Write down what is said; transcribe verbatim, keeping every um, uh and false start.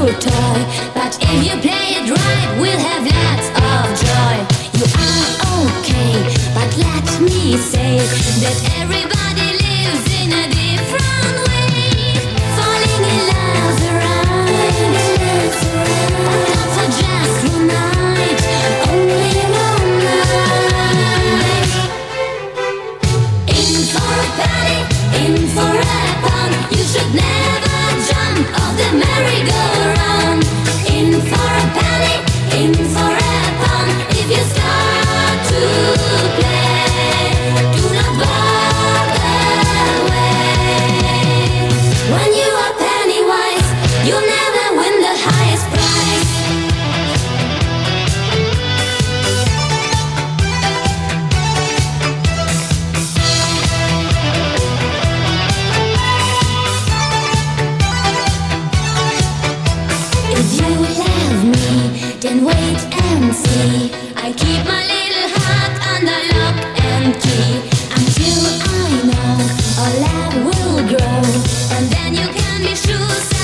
toy, but if you play it right, we'll have lots of joy. You are okay, but let me say that everybody lives in a different way. Falling in love around, but not for just one night, only one night. In for a party, in for a fun, you should never jump off the merry-go-round. In for a party, in for a fun, if you start to play, do not walk away. When you are penny-wise, you'll never win the highest prize. If you love me, then wait and see. I keep my little heart under lock and key until I know our love will grow, and then you can be sure.